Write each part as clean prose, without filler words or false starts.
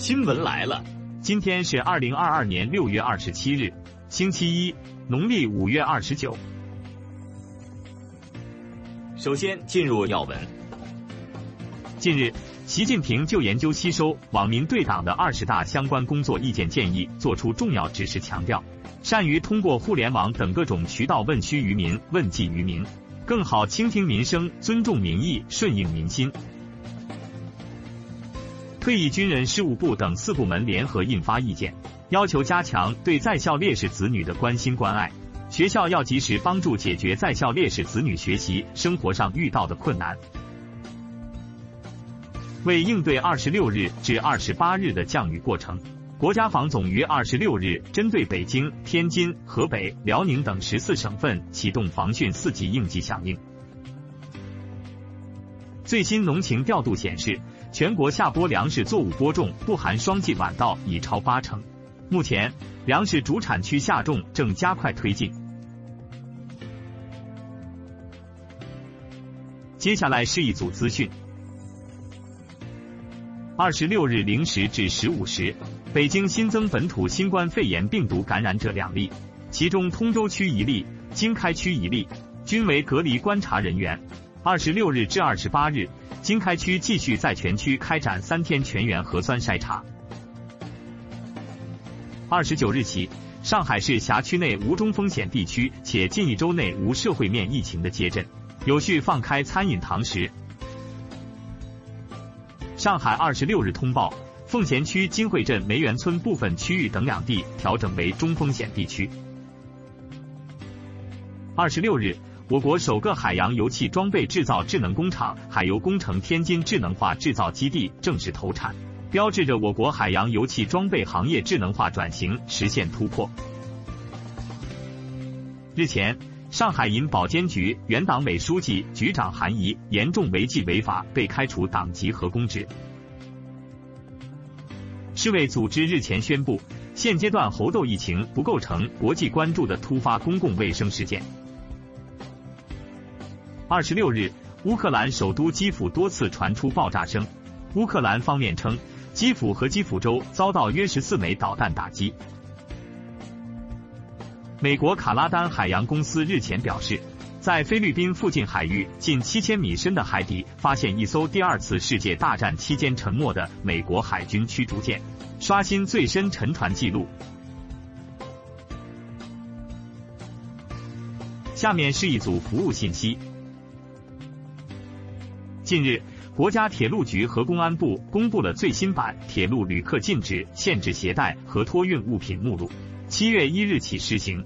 新闻来了， 今天是2022年6月27日，星期一，农历5月29。 首先进入要闻。 近日，习近平就研究吸收网民对党的20大相关工作意见建议作出重要指示，强调善于通过互联网等各种渠道问需于民、问计于民，更好倾听民生，尊重民意，顺应民心。退役军人事务部等4部门联合印发意见，要求加强对在校烈士子女的关心关爱，学校要及时帮助解决在校烈士子女学习、生活上遇到的困难。为应对26日至28日的降雨过程，国家防总于26日针对北京、天津、河北、辽宁等14省份启动防汛4级应急响应。最新农情调度显示，全国下播粮食作物播种不含霜季晚稻已超80%，目前粮食主产区下种正加快推进。接下来是一组资讯。26日0时至15时，北京新增本土新冠肺炎病毒感染者2例，其中通州区1例，经开区1例，均为隔离观察人员。26日至28日，经开区继续在全区开展3天全员核酸筛查。29日起，上海市辖区内无中风险地区且近1周内无社会面疫情的街镇，有序放开餐饮堂食。上海26日通报，奉贤区金汇镇梅园村部分区域等2地调整为中风险地区。26日，我国首个海洋油气装备制造智能工厂海油工程天津智能化制造基地正式投产，标志着我国海洋油气装备行业智能化转型实现突破。日前，上海银保监局原党委书记、局长韩仪严重违纪违法被开除党籍和公职。世卫组织日前宣布，现阶段猴痘疫情不构成国际关注的突发公共卫生事件。26日，乌克兰首都基辅多次传出爆炸声，乌克兰方面称，基辅和基辅州遭到约14枚导弹打击。美国卡拉丹海洋公司日前表示，在菲律宾附近海域近7000米深的海底发现一艘第2次世界大战期间沉没的美国海军驱逐舰，刷新最深沉船记录。下面是一组服务信息。近日，国家铁路局和公安部公布了最新版铁路旅客禁止限制携带和托运物品目录，7月1日起施行。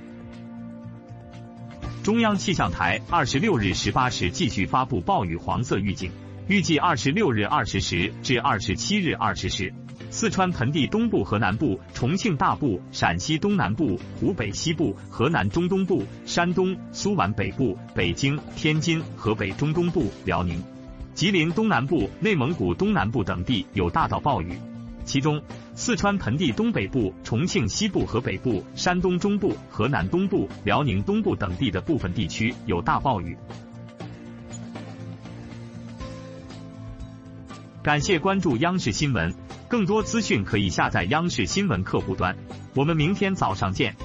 中央气象台26日18时继续发布暴雨黄色预警，预计26日20时至27日20时，四川盆地东部和南部、重庆大部、陕西东南部、湖北西部、河南中东部、山东、苏皖北部、北京、天津、河北中东部、辽宁、吉林东南部、内蒙古东南部等地有大到暴雨，其中四川盆地东北部、重庆西部和北部、山东中部、河南东部、辽宁东部等地的部分地区有大暴雨。感谢关注央视新闻，更多资讯可以下载央视新闻客户端。我们明天早上见。